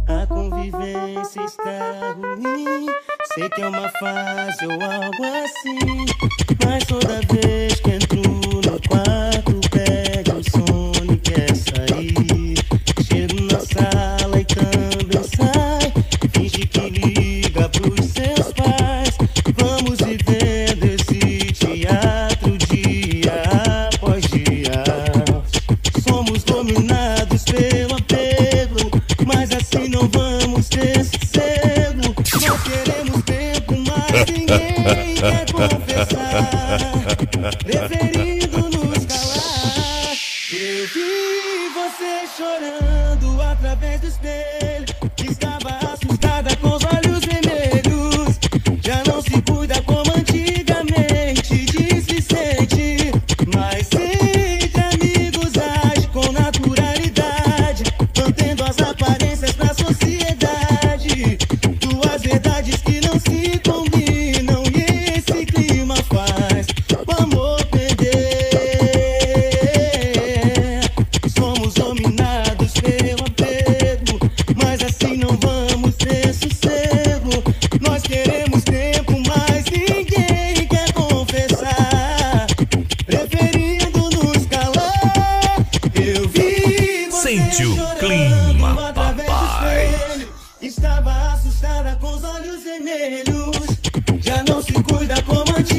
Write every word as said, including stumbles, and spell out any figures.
A convivência está ruim. Sei que é uma fase ou algo assim, mas toda vez que entro no quarto pega o sono e quer sair. Chego na sala e também sai, finge que liga pros seus pais. Vamos vivendo esse teatro dia após dia. Somos dominados pelo apego, mas assim não vamos ter sossego. Nós queremos tempo, mas ninguém quer confessar, preferindo nos calar. Eu vi você chorando através do espelho, estava assustada com os olhos vermelhos. Já não se cuida como antigamente, diz que sente, mas entre amigos age com naturalidade, mantendo as aparências pra sociedade. Duas verdades que não se combinam e esse clima faz o amor perder. Somos dominados pelo apego, mas assim não vamos ter sossego. Nós queremos tempo, mas ninguém quer confessar, preferindo nos calar. Eu vi você Sente o chorando clima, através do papai. espelho, estava assustada com os olhos vermelhos. Já não se cuida como antes.